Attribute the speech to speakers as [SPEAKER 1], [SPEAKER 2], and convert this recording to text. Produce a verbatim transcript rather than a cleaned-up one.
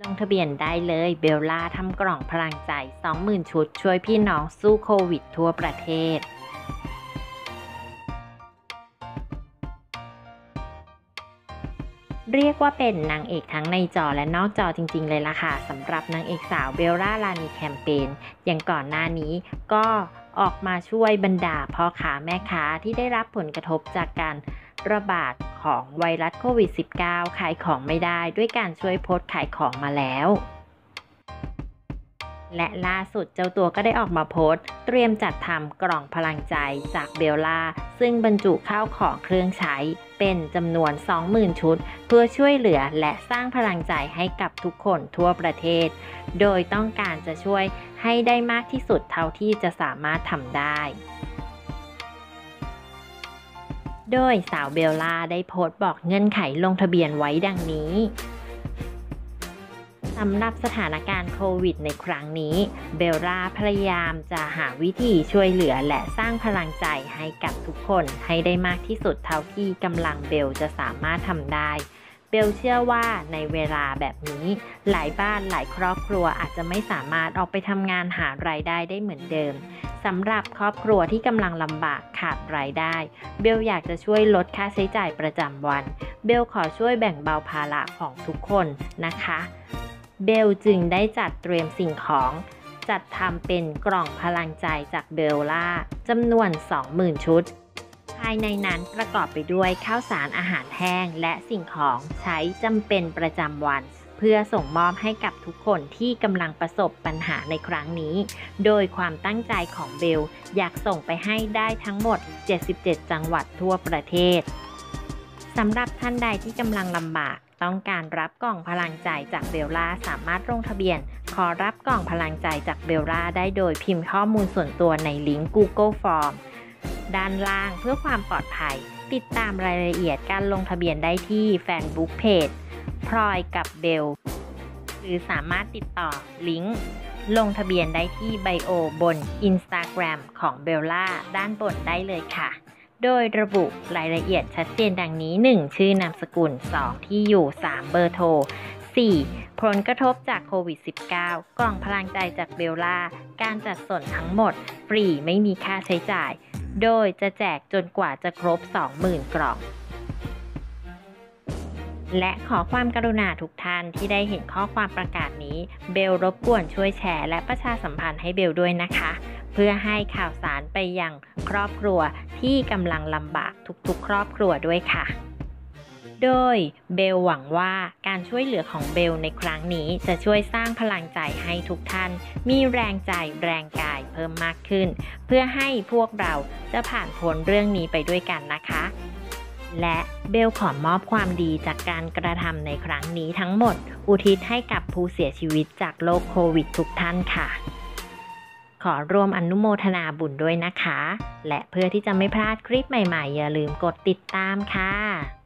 [SPEAKER 1] ลงทะเบียนได้เลยเบลล่าทำกล่องพลังใจ สองหมื่น ชุดช่วยพี่น้องสู้โควิดทั่วประเทศเรียกว่าเป็นนางเอกทั้งในจอและนอกจอจริงๆเลยล่ะค่ะสำหรับนางเอกสาวเบลล่ารานีแคมเปญอย่างก่อนหน้านี้ก็ออกมาช่วยบรรดาพ่อค้าแม่ค้าที่ได้รับผลกระทบจากการระบาดของไวรัสโควิด สิบเก้า ขายของไม่ได้ด้วยการช่วยโพสต์ขายของมาแล้วและล่าสุดเจ้าตัวก็ได้ออกมาโพสต์เตรียมจัดทำกล่องพลังใจจากเบลล่าซึ่งบรรจุข้าวของเครื่องใช้เป็นจำนวน สองหมื่น ชุดเพื่อช่วยเหลือและสร้างพลังใจให้กับทุกคนทั่วประเทศโดยต้องการจะช่วยให้ได้มากที่สุดเท่าที่จะสามารถทำได้โดยสาวเบลล่าได้โพสต์บอกเงื่อนไขลงทะเบียนไว้ดังนี้สำหรับสถานการณ์โควิดในครั้งนี้เบลล่าพยายามจะหาวิธีช่วยเหลือและสร้างพลังใจให้กับทุกคนให้ได้มากที่สุดเท่าที่กำลังเบลจะสามารถทำได้เบลเชื่อว่าในเวลาแบบนี้หลายบ้านหลายครอบครัวอาจจะไม่สามารถออกไปทำงานหารายได้ได้เหมือนเดิมสำหรับครอบครัวที่กำลังลำบากขาดรายได้เบลอยากจะช่วยลดค่าใช้จ่ายประจำวันเบลขอช่วยแบ่งเบาภาระของทุกคนนะคะเบลจึงได้จัดเตรียมสิ่งของจัดทำเป็นกล่องพลังใจจากเบลล่าจำนวน สองหมื่น ชุดภายในนั้นประกอบไปด้วยข้าวสารอาหารแห้งและสิ่งของใช้จำเป็นประจำวันเพื่อส่งมอบให้กับทุกคนที่กำลังประสบปัญหาในครั้งนี้โดยความตั้งใจของเบลอยากส่งไปให้ได้ทั้งหมดเจ็ดสิบเจ็ดจังหวัดทั่วประเทศสำหรับท่านใดที่กำลังลำบากต้องการรับกล่องพลังใจจากเบลล่าสามารถลงทะเบียนขอรับกล่องพลังใจจากเบลล่าได้โดยพิมพ์ข้อมูลส่วนตัวในลิงก์ Google Form ด้านล่างเพื่อความปลอดภัยติดตามรายละเอียดการลงทะเบียนได้ที่แฟนบุ๊กเพจพลอยกับเบลหรือสามารถติดต่อลิงก์ลงทะเบียนได้ที่ไบโอบน Instagram ของเบลล่าด้านบนได้เลยค่ะโดยระบุรายละเอียดชัดเจนดังนี้ หนึ่ง ชื่อนามสกุล สอง ที่อยู่ สาม เบอร์โทร สี่ ผลกระทบจากโควิด สิบเก้า กล่องพลังใจจากเบลล่าการจัดส่งทั้งหมดฟรีไม่มีค่าใช้จ่ายโดยจะแจกจนกว่าจะครบ สองหมื่น กล่องและขอความกรุณาทุกท่านที่ได้เห็นข้อความประกาศนี้เบลรบกวนช่วยแชร์และประชาสัมพันธ์ให้เบลด้วยนะคะเพื่อให้ข่าวสารไปยังครอบครัวที่กำลังลำบากทุกๆครอบครัวด้วยค่ะโดยเบลหวังว่าการช่วยเหลือของเบลในครั้งนี้จะช่วยสร้างพลังใจให้ทุกท่านมีแรงใจแรงกายเพิ่มมากขึ้นเพื่อให้พวกเราจะผ่านพ้นเรื่องนี้ไปด้วยกันนะคะและเบลขอมอบความดีจากการกระทำในครั้งนี้ทั้งหมดอุทิศให้กับผู้เสียชีวิตจากโรคโควิดทุกท่านค่ะขอร่วมอนุโมทนาบุญด้วยนะคะและเพื่อที่จะไม่พลาดคลิปใหม่ๆอย่าลืมกดติดตามค่ะ